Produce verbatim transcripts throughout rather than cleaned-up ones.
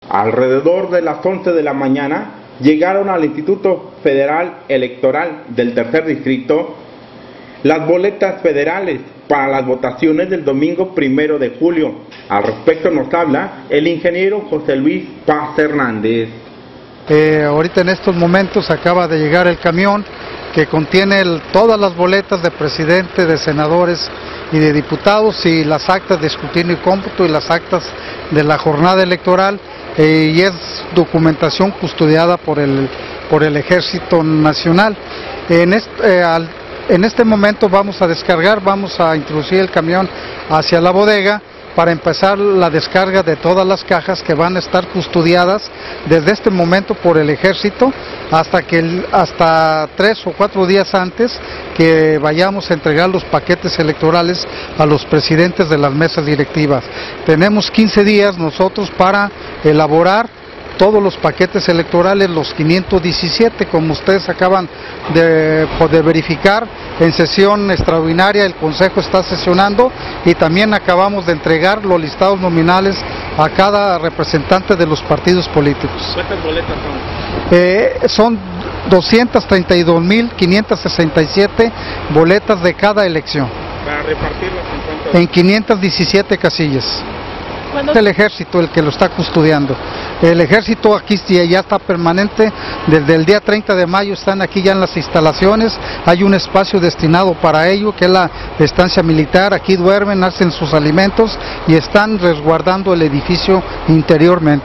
Alrededor de las once de la mañana llegaron al Instituto Federal Electoral del Tercer Distrito las boletas federales para las votaciones del domingo primero de julio. Al respecto nos habla el ingeniero José Luis Paz Hernández. Eh, ahorita en estos momentos acaba de llegar el camión que contiene el, todas las boletas de presidente, de senadores y de diputados, y las actas de escrutinio y cómputo y las actas de la jornada electoral, eh, y es documentación custodiada por el, por el Ejército Nacional. En este, eh, al, en este momento vamos a descargar, vamos a introducir el camión hacia la bodega para empezar la descarga de todas las cajas que van a estar custodiadas desde este momento por el Ejército hasta que el, hasta tres o cuatro días antes que vayamos a entregar los paquetes electorales a los presidentes de las mesas directivas. Tenemos quince días nosotros para elaborar todos los paquetes electorales, los quinientos diecisiete, como ustedes acaban de, de verificar. En sesión extraordinaria el Consejo está sesionando y también acabamos de entregar los listados nominales a cada representante de los partidos políticos. ¿Cuántas boletas son? Eh, son doscientas treinta y dos mil quinientas sesenta y siete boletas de cada elección. ¿Para repartirlas en cuántas? En quinientas diecisiete casillas. Es el Ejército el que lo está custodiando. El Ejército aquí ya está permanente, desde el día treinta de mayo están aquí ya en las instalaciones, hay un espacio destinado para ello, que es la estancia militar. Aquí duermen, hacen sus alimentos y están resguardando el edificio interiormente.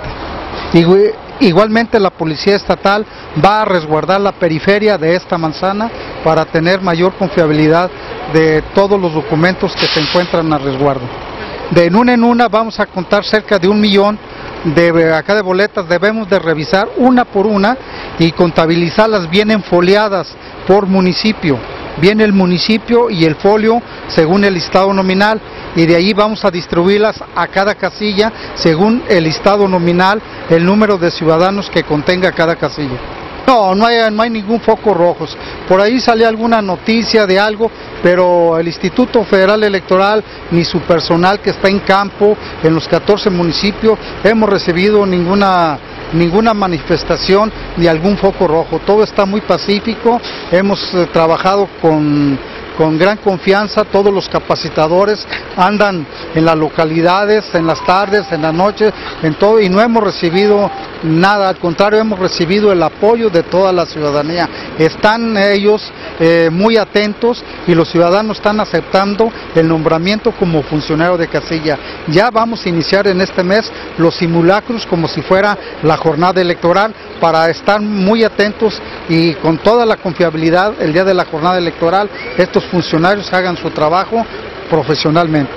Igualmente la Policía Estatal va a resguardar la periferia de esta manzana para tener mayor confiabilidad de todos los documentos que se encuentran a resguardo. De en una en una vamos a contar cerca de un millón de acá de boletas. Debemos de revisar una por una y contabilizarlas bien enfoliadas por municipio. Viene el municipio y el folio según el listado nominal, y de ahí vamos a distribuirlas a cada casilla según el listado nominal, el número de ciudadanos que contenga cada casilla. No, no hay, no hay ningún foco rojos. Por ahí sale alguna noticia de algo, pero el Instituto Federal Electoral ni su personal que está en campo en los catorce municipios hemos recibido ninguna ninguna manifestación ni algún foco rojo. Todo está muy pacífico. Hemos eh, trabajado con con gran confianza. Todos los capacitadores andan en las localidades, en las tardes, en las noches, en todo, y no hemos recibido nada, al contrario, hemos recibido el apoyo de toda la ciudadanía. Están ellos eh, muy atentos y los ciudadanos están aceptando el nombramiento como funcionario de casilla. Ya vamos a iniciar en este mes los simulacros como si fuera la jornada electoral, para estar muy atentos y con toda la confiabilidad el día de la jornada electoral estos funcionarios hagan su trabajo profesionalmente.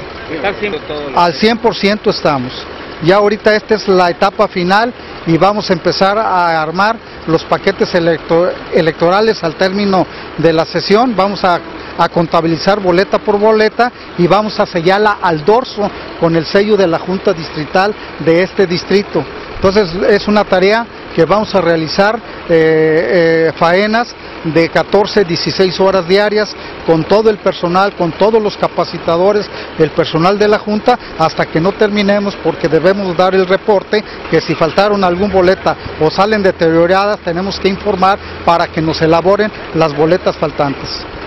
Al cien por ciento estamos. Ya ahorita esta es la etapa final y vamos a empezar a armar los paquetes electo electorales al término de la sesión. Vamos a, a contabilizar boleta por boleta y vamos a sellarla al dorso con el sello de la Junta Distrital de este distrito. Entonces es una tarea que vamos a realizar eh, eh, faenas de catorce, dieciséis horas diarias con todo el personal, con todos los capacitadores, el personal de la Junta, hasta que no terminemos, porque debemos dar el reporte que si faltaron algún boleta o salen deterioradas tenemos que informar para que nos elaboren las boletas faltantes.